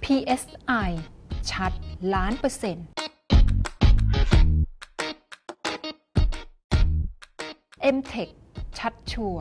PSI ชัดล้านเปอร์เซ็นต์ MTech ชัดชัวร์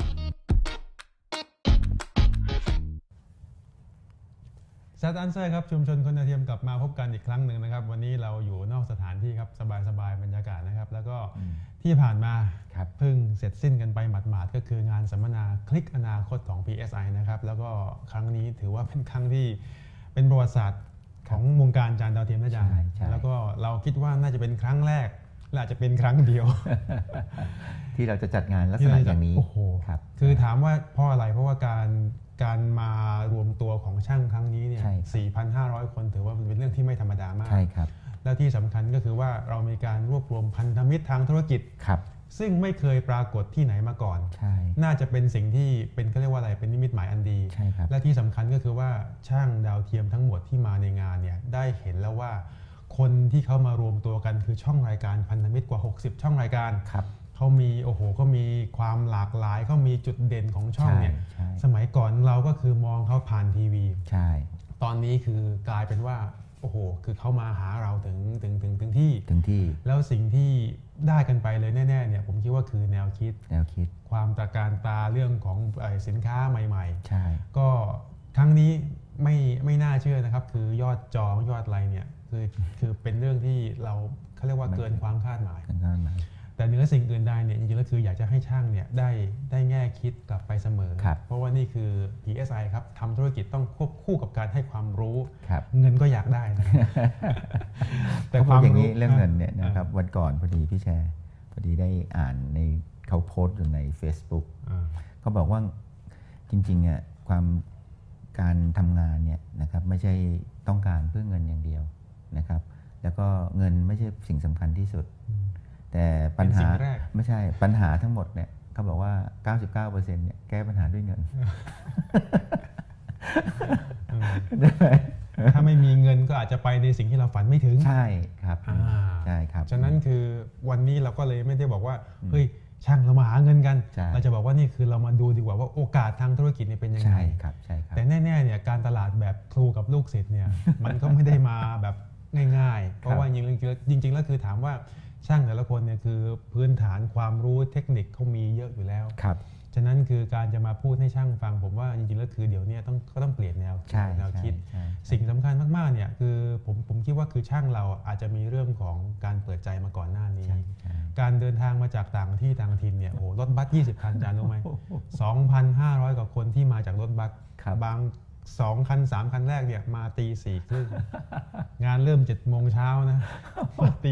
ซัดอันเซอร์ครับชุมชนคนดาวเทียมกลับมาพบกันอีกครั้งหนึ่งนะครับวันนี้เราอยู่นอกสถานที่ครับสบายๆบรรยากาศนะครับแล้วก็ที่ผ่านมาเพิ่งเสร็จสิ้นกันไปหมาดๆก็คืองานสัมมนาคลิกอนาคตของ PSI นะครับแล้วก็ครั้งนี้ถือว่าเป็นครั้งที่เป็นประวัติศาสตร์ของวงการจานดาวเทียมนะจ๊ะแล้วก็เราคิดว่าน่าจะเป็นครั้งแรกและอาจจะเป็นครั้งเดียวที่เราจะจัดงานลักษณะอย่างนี้คือถามว่าเพราะอะไรเพราะว่าการมารวมตัวของช่างครั้งนี้เนี่ย 4,500 คนถือว่าเป็นเรื่องที่ไม่ธรรมดามากใช่ครับและที่สำคัญก็คือว่าเรามีการรวบรวมพันธมิตรทางธุรกิจซึ่งไม่เคยปรากฏที่ไหนมาก่อนน่าจะเป็นสิ่งที่เป็นเขาเรียกว่าอะไรเป็นนิมิตหมายอันดีและที่สำคัญก็คือว่าช่างดาวเทียมทั้งหมดที่มาในงานเนี่ยได้เห็นแล้วว่าคนที่เขามารวมตัวกันคือช่องรายการพันธมิตรกว่า60ช่องรายการเขามีเขามีความหลากหลายเขามีจุดเด่นของช่องเนี่ยสมัยก่อนเราก็คือมองเขาผ่านทีวีตอนนี้คือกลายเป็นว่าคือเขามาหาเราถึงที่แล้วสิ่งที่ได้กันไปเลยแน่ๆเนี่ยผมคิดว่าคือแนวคิดความตระการตาเรื่องของสินค้าใหม่ๆก็ครั้งนี้ไม่น่าเชื่อนะครับคือยอดจองยอดอะไรเนี่ยคือเป็นเรื่องที่เราเขาเรียกว่าเกินความคาดหมายแต่เหนือสิ่งอื่นใดเนี่ยจริงๆแล้วคืออยากจะให้ช่างเนี่ยได้แง่คิดกลับไปเสมอเพราะว่านี่คือ PSI ครับทำธุรกิจต้องควบคู่กับการให้ความรู้เงินก็อยากได้นะแต่ความอย่างนี้เรื่องเงินเนี่ยนะครับวันก่อนพอดีพี่แชร์พอดีได้อ่านในเขาโพสต์อยู่ใน Facebook เขาบอกว่าจริงๆอ่ะการทำงานเนี่ยนะครับไม่ใช่ต้องการเพื่อเงินอย่างเดียวนะครับแล้วก็เงินไม่ใช่สิ่งสำคัญที่สุดแต่ปัญหาไม่ใช่ปัญหาทั้งหมดเนี่ยเขาบอกว่า 99% เนี่ยแก้ปัญหาด้วยเงินถ้าไม่มีเงินก็อาจจะไปในสิ่งที่เราฝันไม่ถึงใช่ครับใช่ครับฉะนั้นคือวันนี้เราก็เลยไม่ได้บอกว่าเฮ้ยช่างเรามาหาเงินกันเราจะบอกว่านี่คือเรามาดูดีกว่าว่าโอกาสทางธุรกิจนี่เป็นยังไงแต่แน่ๆเนี่ยการตลาดแบบครูกับลูกศิษย์เนี่ยมันก็ไม่ได้มาแบบง่ายๆเพราะว่าจริงๆแล้วคือถามว่าช่างแต่ละคนเนี่ยคือพื้นฐานความรู้เทคนิคเขามีเยอะอยู่แล้วฉะนั้นคือการจะมาพูดให้ช่างฟังผมว่าจริงๆแล้วคือเดี๋ยวนี้ก็ต้องเปลี่ยนแนวคิดสิ่งสำคัญมากๆเนี่ยคือผมคิดว่าคือช่างเราอาจจะมีเรื่องของการเปิดใจมาก่อนหน้านี้การเดินทางมาจากต่างที่ต่างถิ่นเนี่ยรถบัส20 คันจานรู้ไหม 2,500 กว่าคนที่มาจากรถบัสบาง2 คัน 3 คันแรกเนี่ยมาตี 4:30 งานเริ่ม 7 โมงเช้านะมาตี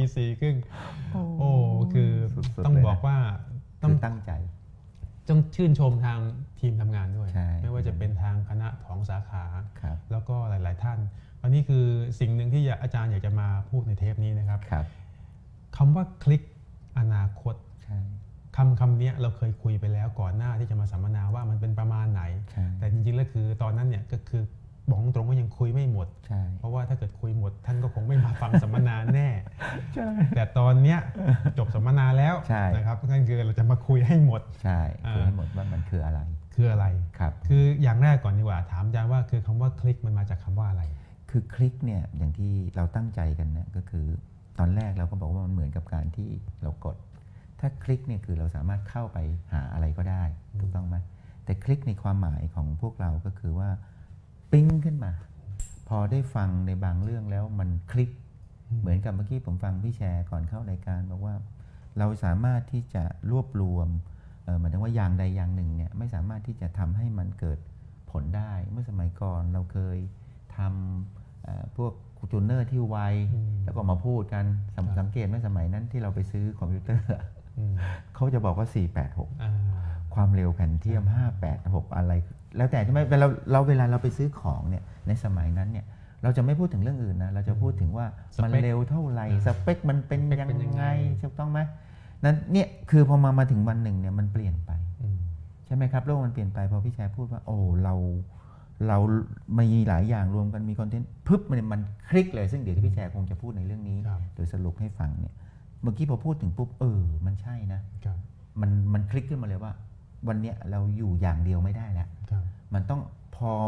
4:30 คือต้องบอกว่าต้องตั้งใจต้องชื่นชมทางทีมทำงานด้วยไม่ว่าจะเป็นทางคณะของสาขาแล้วก็หลายๆท่านอันนี้คือสิ่งหนึ่งที่อาจารย์อยากจะมาพูดในเทปนี้นะครับคำว่าคลิกอนาคตคำนี้เราเคยคุยไปแล้วก่อนหน้าที่จะมาสัมมนาว่ามันเป็นประมาณไหนแต่จริงๆแล้วคือตอนนั้นเนี่ยก็คือบอกตรงว่ายังคุยไม่หมดเพราะว่าถ้าเกิดคุยหมดท่านก็คงไม่มาฟังสัมมนาแน่แต่ตอนเนี้ยจบสัมมนาแล้วนะครับนั่นคือเราจะมาคุยให้หมดคุยให้หมดว่ามันคืออะไรคืออย่างแรกก่อนดีกว่าถามอาจารย์ว่าคือคำว่าคลิกมันมาจากคำว่าอะไรคือคลิกเนี่ยอย่างที่เราตั้งใจกันเนี่ยก็คือตอนแรกเราก็บอกว่ามันเหมือนกับการที่เรากดถ้าคลิกเนี่ยคือเราสามารถเข้าไปหาอะไรก็ได้ถูกต้องไหมแต่คลิกในความหมายของพวกเราก็คือว่าปิ้งขึ้นมาพอได้ฟังในบางเรื่องแล้วมันคลิกเหมือนกับเมื่อกี้ผมฟังพี่แชร์ก่อนเข้ารายการบอกว่าเราสามารถที่จะรวบรวมหมายถึงว่าอย่างใดอย่างหนึ่งเนี่ยไม่สามารถที่จะทำให้มันเกิดผลได้เมื่อสมัยก่อนเราเคยทำพวกจูเนอร์ที่ไวแล้วก็มาพูดกันสังเกตไหมสมัยนั้นที่เราไปซื้อคอมพิวเตอร์เขาจะบอกว่า486ความเร็วแผ่นเทียม586อะไรแล้วแต่ใช่ไหมเวลาเราไปซื้อของเนี่ยในสมัยนั้นเนี่ยเราจะไม่พูดถึงเรื่องอื่นนะเราจะพูดถึงว่ามันเร็วเท่าไหร่สเปคมันเป็นยังไงถูกต้องไหมนั้นเนี่ยคือพอมาถึงวันหนึ่งเนี่ยมันเปลี่ยนไปใช่ไหมครับโลกมันเปลี่ยนไปพอพี่แชร์พูดว่าโอ้เรามีหลายอย่างรวมกันมีคอนเทนต์ปึ๊บมันคลิกเลยซึ่งเดี๋ยวพี่แชร์คงจะพูดในเรื่องนี้โดยสรุปให้ฟังเนี่ยเมื่อกี้พอพูดถึงปุ๊บมันใช่นะมันคลิกขึ้นมาเลยว่าวันนี้เราอยู่อย่างเดียวไม่ได้แล้วมันต้องพอ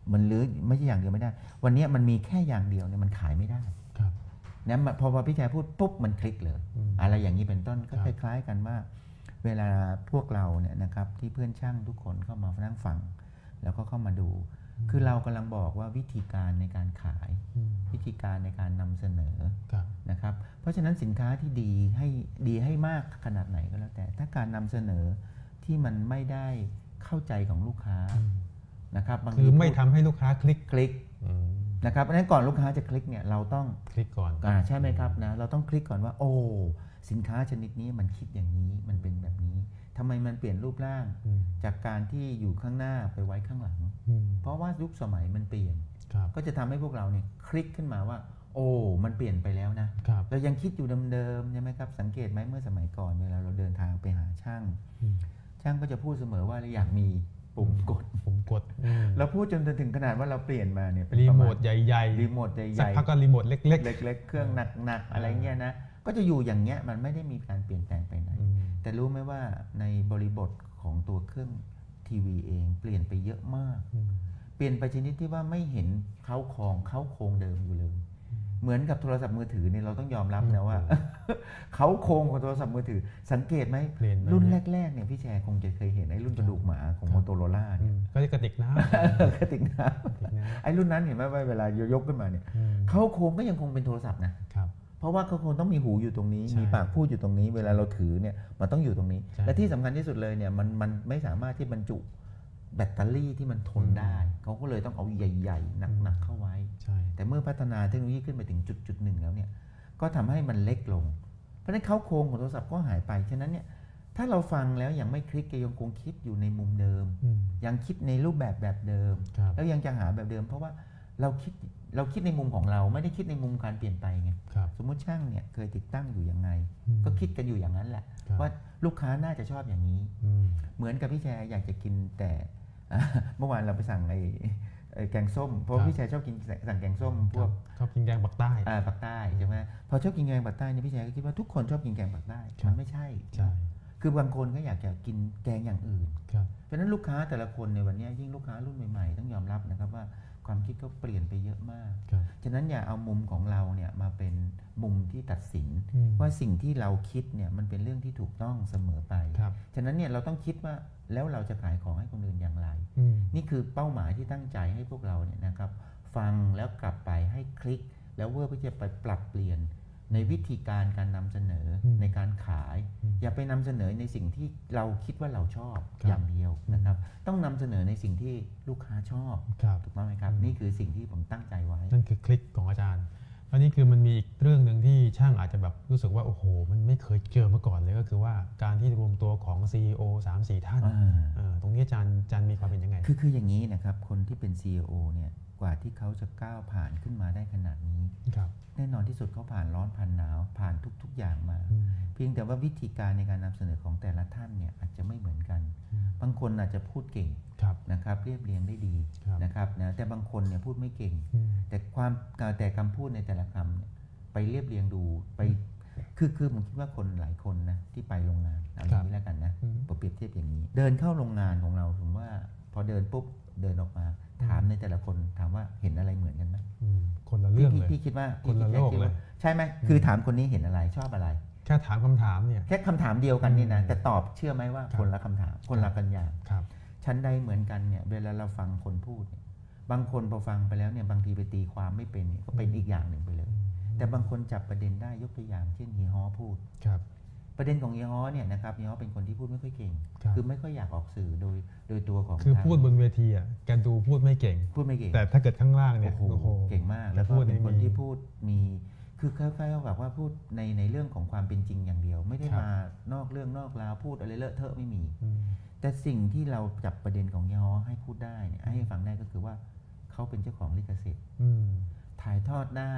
มันหรือไม่ใช่อย่างเดียวไม่ได้วันนี้มันมีแค่อย่างเดียวเนี่ยมันขายไม่ได้เนี่ยพอพี่ชายพูดปุ๊บมันคลิกเลยอะไรอย่างนี้เป็นต้นก็คล้ายๆกันว่าเวลาพวกเราเนี่ยนะครับที่เพื่อนช่างทุกคนเข้ามานั่งฟังแล้วก็เข้ามาดูคือเรากำลังบอกว่าวิธีการในการขายวิธีการในการนำเสนอนะครับเพราะฉะนั้นสินค้าที่ดีให้มากขนาดไหนก็แล้วแต่ถ้าการนำเสนอที่มันไม่ได้เข้าใจของลูกค้านะครับคือไม่ทำให้ลูกค้าคลิกนะครับเพราะฉะนั้นก่อนลูกค้าจะคลิกเนี่ยเราต้องคลิกก่อนใช่ไหมครับนะเราต้องคลิกก่อนว่าโอ้สินค้าชนิดนี้มันคิดอย่างนี้มันเป็นแบบนี้ทำไมมันเปลี่ยนรูปร่างจากการที่อยู่ข้างหน้าไปไว้ข้างหลังเพราะว่ายุคสมัยมันเปลี่ยนก็จะทำให้พวกเราเนี่ยคลิกขึ้นมาว่าโอ้มันเปลี่ยนไปแล้วนะเรายังคิดอยู่เดิมๆใช่ไหมครับสังเกตไหมเมื่อสมัยก่อนเวลาเราเดินทางไปหาช่างก็จะพูดเสมอว่าเราอยากมีปุ่มกดเราพูดจนถึงขนาดว่าเราเปลี่ยนมาเนี่ยรีโมทใหญ่ๆรีโมทใหญ่ๆสักพักก็รีโมทเล็กๆเครื่องหนักๆอะไรเงี้ยนะก็จะอยู่อย่างเงี้ยมันไม่ได้มีการเปลี่ยนแปลงไปไหนแต่รู้ไหมว่าในบริบทของตัวเครื่องทีวีเองเปลี่ยนไปเยอะมากเปลี่ยนไปชนิดที่ว่าไม่เห็นเข้าโครงเดิมอยู่เลยเหมือนกับโทรศัพท์มือถือเนี่ยเราต้องยอมรับนะว่าเขาโครงของโทรศัพท์มือถือสังเกตไหมรุ่นแรกๆเนี่ยพี่แชร์คงจะเคยเห็นไอ้รุ่นกระดูกหมาของ Motorola เนี่ยก็จะกระติกน้ำกระติกน้ำไอ้รุ่นนั้นเห็นไหมว่าเวลายกขึ้นมาเนี่ยเขาโครงก็ยังคงเป็นโทรศัพท์นะเพราะว่าเขาคงต้องมีหูอยู่ตรงนี้มีปากพูดอยู่ตรงนี้เวลาเราถือเนี่ยมันต้องอยู่ตรงนี้และที่สำคัญที่สุดเลยเนี่ยมันไม่สามารถที่บรรจุแบตเตอรี่ที่มันทนได้เขาก็เลยต้องเอาใหญ่ๆหนักๆเข้าไว้แต่เมื่อพัฒนาเทคโนโลยีขึ้นไปถึงจุดหนึ่งแล้วเนี่ยก็ทำให้มันเล็กลงเพราะฉะนั้นเขาโครงของโทรศัพท์ก็หายไปฉะนั้นเนี่ยถ้าเราฟังแล้วยังไม่คลิกยังคงคิดอยู่ในมุมเดิมยังคิดในรูปแบบเดิมแล้วยังจะหาแบบเดิมเพราะว่าเราคิดในมุมของเราไม่ได้คิดในมุมการเปลี่ยนไปไงสมมติช่างเนี่ยเคยติดตั้งอยู่ยังไงก็คิดกันอยู่อย่างนั้นแหละว่าลูกค้าน่าจะชอบอย่างนี้เหมือนกับพี่แชร์อยากจะกินแต่เมื่อวานเราไปสั่งไอ้แกงส้มเพราะพี่ชายชอบกินสั่งแกงส้มพวกชอบกินแกงปักใต้ปักใต้ใช่ไหมพอชอบกินแกงปักใต้เนี่ยพี่ชายก็คิดว่าทุกคนชอบกินแกงปักใต้มันไม่ใช่คือบางคนก็อยากจะกินแกงอย่างอื่นเพราะฉะนั้นลูกค้าแต่ละคนในวันนี้ยิ่งลูกค้ารุ่นใหม่ๆต้องยอมรับนะครับว่าความคิดก็เปลี่ยนไปเยอะมากฉะนั้นอย่าเอามุมของเราเนี่ยมาเป็นมุมที่ตัดสินว่าสิ่งที่เราคิดเนี่ยมันเป็นเรื่องที่ถูกต้องเสมอไปฉะนั้นเนี่ยเราต้องคิดว่าแล้วเราจะขายของให้คนอื่นอย่างไรนี่คือเป้าหมายที่ตั้งใจให้พวกเราเนี่ยนะครับฟังแล้วกลับไปให้คลิกแล้วเพื่อจะไปปรับเปลี่ยนในวิธีการนำเสนอในการขายอย่าไปนำเสนอในสิ่งที่เราคิดว่าเราชอบอย่างเดียวนะครับต้องนำเสนอในสิ่งที่ลูกค้าชอบถูกต้องไหมครับนี่คือสิ่งที่ผมตั้งใจไว้นั่นคือคลิกของอาจารย์แล้วนี่คือมันมีอีกเรื่องหนึ่งที่ช่างอาจจะแบบรู้สึกว่าโอ้โหมันไม่เคยเจอมาก่อนเลยก็คือว่าการที่รวมตัวของ CEO 3-4 ท่านตรงนี้อาจารย์มีความเป็นยังไงคืออย่างนี้นะครับคนที่เป็น CEO เนี่ยกว่าที่เขาจะก้าวผ่านขึ้นมาได้ขนาดนี้แน่นอนที่สุดเขาผ่านร้อนผ่านหนาวผ่านทุกอย่างมาเพียงแต่ว่าวิธีการในการนำเสนอของแต่ละท่านเนี่ยอาจจะไม่เหมือนกันบางคนอาจจะพูดเก่งนะครับเรียบเรียงได้ดีนะครับนะแต่บางคนเนี่ยพูดไม่เก่งแต่คำพูดในแต่ละคำเนี่ยไปเรียบเรียงดูไปคือผมคิดว่าคนหลายคนนะที่ไปโรงงานเอาอย่างนี้แล้วกันนะเปรียบเทียบอย่างนี้เดินเข้าโรงงานของเราผมว่าพอเดินปุ๊บเดินออกมาถามในแต่ละคนถามว่าเห็นอะไรเหมือนกันไหมคนละเรื่องเลยพี่คิดว่าคนละโลกเลยใช่ไหมคือถามคนนี้เห็นอะไรชอบอะไรแค่ถามคำถามเนี่ยแค่คำถามเดียวกันนี่นะแต่ตอบเชื่อไหมว่าคนละคำถามคนละกันอย่างชั้นใดเหมือนกันเนี่ยเวลาเราฟังคนพูดเนี่ยบางคนพอฟังไปแล้วเนี่ยบางทีไปตีความไม่เป็นก็เป็นอีกอย่างหนึ่งไปเลยแต่บางคนจับประเด็นได้ยกตัวอย่างเช่นเฮียฮ้อพูดประเด็นของเฮียฮ้อเนี่ยนะครับเฮียฮ้อเป็นคนที่พูดไม่ค่อยเก่งคือไม่ค่อยอยากออกสื่อโดยตัวของคือพูดบนเวทีอ่ะแกดูพูดไม่เก่งแต่ถ้าเกิดข้างล่างเนี่ยโอ้โหเก่งมากแล้วก็เป็นคนที่พูดมีคือคล้ายๆแบบว่าพูดในเรื่องของความเป็นจริงอย่างเดียวไม่ได้มานอกเรื่องนอกราวพูดอะไรเลอะเทอะไม่มีแต่สิ่งที่เราจับประเด็นของเฮียฮ้อให้พูดได้เนี่ยให้ฟังได้ก็คือว่าเขาเป็นเจ้าของลิขสิทธิ์ถ่ายทอดได้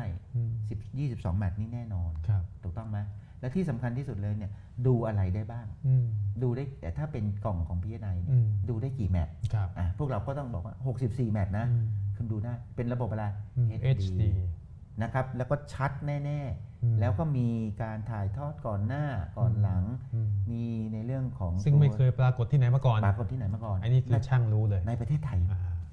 22 แมตช์นี่แน่นอนถูกต้องไหมและที่สำคัญที่สุดเลยเนี่ยดูอะไรได้บ้างดูได้แต่ถ้าเป็นกล่องของ PSI ดูได้กี่แมตช์พวกเราก็ต้องบอกว่า64 แมตช์นะคุณดูได้เป็นระบบอะไร HD นะครับแล้วก็ชัดแน่ๆแล้วก็มีการถ่ายทอดก่อนหน้าก่อนหลังมีในเรื่องของซึ่งไม่เคยปรากฏที่ไหนมาก่อนปรากฏที่ไหนมาก่อนอันนี้คือช่างรู้เลยในประเทศไทย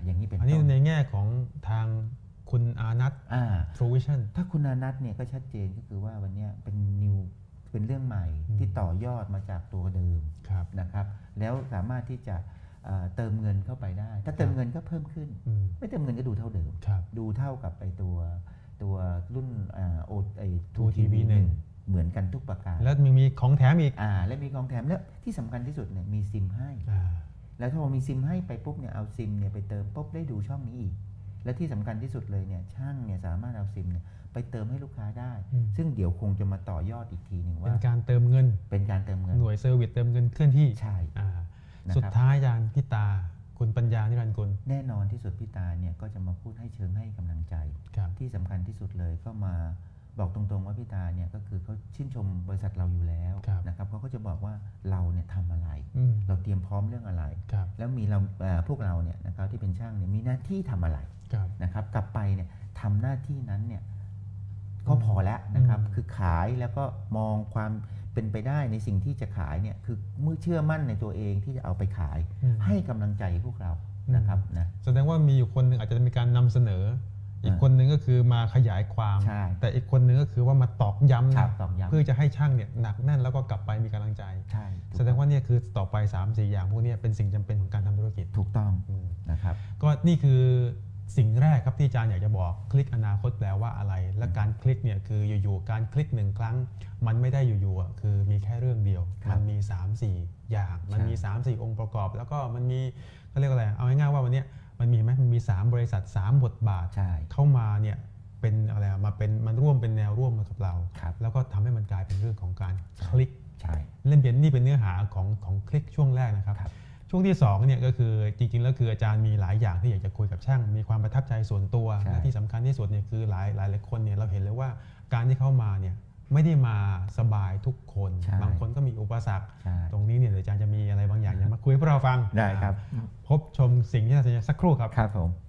อย่างนี้เป็นต้นอันนี้ในแง่ของทางคุณอานัท True Vision ถ้าคุณอานัทเนี่ยก็ชัดเจนก็คือว่าวันนี้เป็นเรื่องใหม่ที่ต่อยอดมาจากตัวเดิมนะครับแล้วสามารถที่จะเติมเงินเข้าไปได้ ถ้าเติมเงินก็เพิ่มขึ้นไม่เติมเงินก็ดูเท่าเดิมดูเท่ากับตัวรุ่นทูทีวี1เหมือนกันทุกประการแล้วมีของแถมอีกและมีของแถมแล้วที่สำคัญที่สุดเนี่ยมีซิมให้แล้วถ้าพอมีซิมให้ไปปุ๊บเนี่ยเอาซิมเนี่ยไปเติมปุ๊บได้ดูช่องนี้อีกและที่สำคัญที่สุดเลยเนี่ยช่างเนี่ยสามารถเอาซิมเนี่ยไปเติมให้ลูกค้าได้ซึ่งเดี๋ยวคงจะมาต่อยอดอีกทีหนึ่งว่าเป็นการเติมเงินหน่วยเซอร์วิสเติมเงินเคลื่อนที่ใช่สุดท้ายอาจารย์พี่ตาคุณปัญญานิรันดร์กุลแน่นอนที่สุดพี่ตาเนี่ยก็จะมาพูดให้เชิงให้กำลังใจที่สำคัญที่สุดเลยก็มาบอกตรงๆว่าพี่ตาเนี่ยก็คือเขาชื่นชมบริษัทเราอยู่แล้วนะครับเขาก็จะบอกว่าเราเนี่ยทำอะไรเราเตรียมพร้อมเรื่องอะไรแล้วมีเราพวกเราเนี่ยนะครับที่เป็นช่างเนี่ยมีหน้าที่ทำอะไรนะครับกลับไปเนี่ยทำหน้าที่นั้นเนี่ยก็พอแล้วนะครับคือขายแล้วก็มองความเป็นไปได้ในสิ่งที่จะขายเนี่ยคือมือเชื่อมั่นในตัวเองที่จะเอาไปขายให้กำลังใจพวกเรานะครับนะแสดงว่ามีอยู่คนหนึ่งอาจจะมีการนำเสนออีกคนหนึ่งก็คือมาขยายความแต่อีกคนหนึ่งก็คือว่ามาตอกย้ำเพื่อจะให้ช่างเนี่ยหนักแน่นแล้วก็กลับไปมีกำลังใจแสดงว่าเนี่ยคือต่อไป 3-4 อย่างพวกนี้เป็นสิ่งจำเป็นของการทำธุรกิจถูกต้องนะครับก็นี่คือสิ่งแรกครับที่อาจารย์อยากจะบอกคลิกอนาคตแปลว่าอะไรและการคลิกเนี่ยคืออยู่ๆการคลิก1ครั้งมันไม่ได้อยู่ๆคือมีแค่เรื่องเดียวมันมี 3-4 อย่างมันมี 3-4 องค์ประกอบแล้วก็มันมีเขาเรียกอะไรเอาง่ายๆว่าวันนี้มันมีไหมมันมี3บริษัท3บทบาทเข้ามาเนี่ยเป็นอะไรมันร่วมเป็นแนวร่วมกับเราแล้วก็ทำให้มันกลายเป็นเรื่องของการคลิกเล่นเปลี่ยนนี่เป็นเนื้อหาของคลิกช่วงแรกนะครับช่วงที่2เนี่ยก็คือจริงๆแล้วคืออาจารย์มีหลายอย่างที่อยากจะคุยกับช่างมีความประทับใจส่วนตัวและที่สำคัญที่สุดเนี่ยคือหลายคนเนี่ยเราเห็นเลยว่าการที่เข้ามาเนี่ยไม่ได้มาสบายทุกคนบางคนก็มีอุปสรรคตรงนี้เนี่ยอาจารย์จะมีอะไรบางอย่างมาคุยให้พวกเราฟังได้ครับพบชมสิ่งที่น่าสนใจสักครู่ครับครับผม